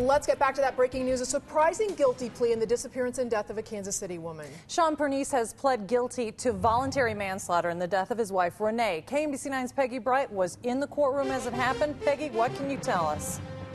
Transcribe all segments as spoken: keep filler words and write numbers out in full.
Let's get back to that breaking news. A surprising guilty plea in the disappearance and death of a Kansas City woman. Shon Pernice has pled guilty to voluntary manslaughter in the death of his wife, Renee. K M B C nine's Peggy Breit was in the courtroom as it happened. Peggy, what can you tell us?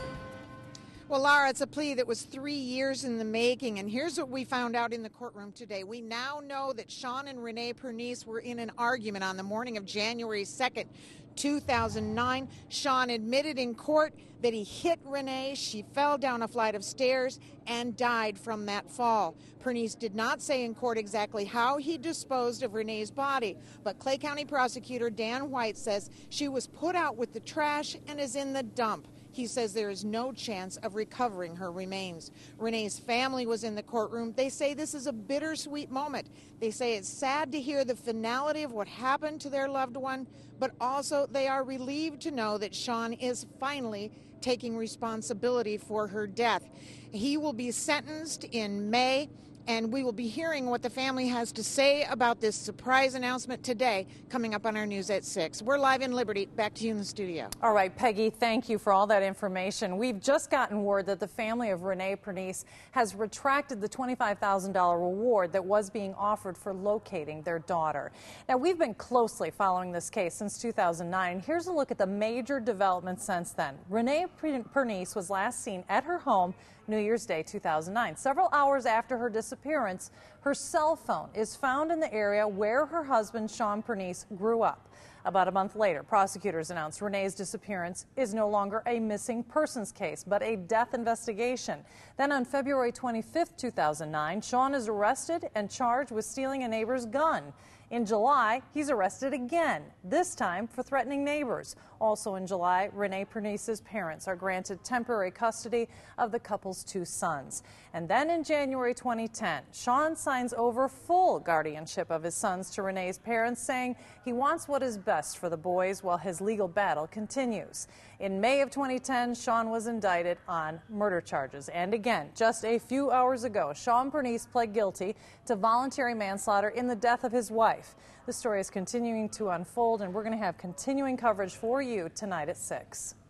Well, Laura, it's a plea that was three years in the making, and here's what we found out in the courtroom today. We now know that Shon and Renee Pernice were in an argument on the morning of January second, two thousand nine. Shon admitted in court that he hit Renee. She fell down a flight of stairs and died from that fall. Pernice did not say in court exactly how he disposed of Renee's body, but Clay County prosecutor Dan White says she was put out with the trash and is in the dump. He says there is no chance of recovering her remains. Renee's family was in the courtroom. They say this is a bittersweet moment. They say it's sad to hear the finality of what happened to their loved one, but also they are relieved to know that Shon is finally taking responsibility for her death. He will be sentenced in May, and we will be hearing what the family has to say about this surprise announcement today, coming up on our news at six. We're live in Liberty. Back to you in the studio. All right, Peggy, thank you for all that information. We've just gotten word that the family of Renee Pernice has retracted the twenty-five thousand dollar reward that was being offered for locating their daughter. Now, we've been closely following this case since two thousand nine. Here's a look at the major developments since then. Renee Pernice was last seen at her home New Year's Day two thousand nine. Several hours after her disappearance, her cell phone is found in the area where her husband, Shon Pernice, grew up. About a month later, prosecutors announced Renee's disappearance is no longer a missing persons case, but a death investigation. Then on February twenty-fifth, two thousand nine, Shon is arrested and charged with stealing a neighbor's gun. In July, he's arrested again, this time for threatening neighbors. Also in July, Renee Pernice's parents are granted temporary custody of the couple's two sons. And then in January twenty ten, Shon signs over full guardianship of his sons to Renee's parents, saying he wants what is best for the boys while his legal battle continues. In May of twenty ten, Shon was indicted on murder charges. And again, just a few hours ago, Shon Pernice pled guilty to voluntary manslaughter in the death of his wife. The story is continuing to unfold, and we're going to have continuing coverage for you tonight at six.